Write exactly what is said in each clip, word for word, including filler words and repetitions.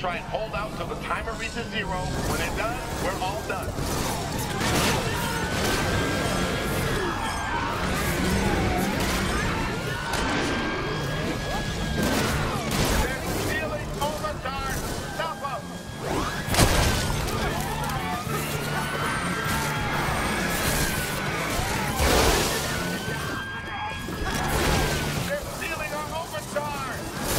try and hold out till the timer reaches zero. When it does, we're all done. They're stealing overtime. Stop them. They're stealing our overtime.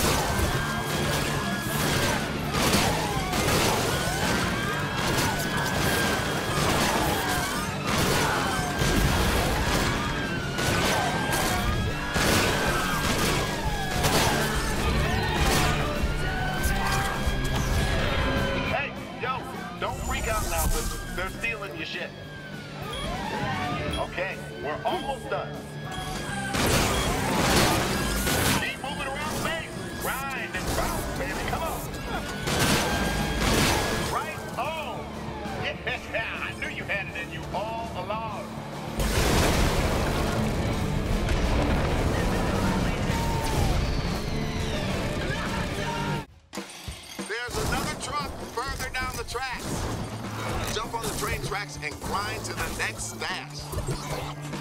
Don't freak out now, but they're stealing your shit. Okay, we're almost done. Keep moving around space. Grind and bounce, baby. Come on. Right on. Yeah, I knew you had it in you all along. There's another truck further down the tracks. Jump on the train tracks and grind to the next stash.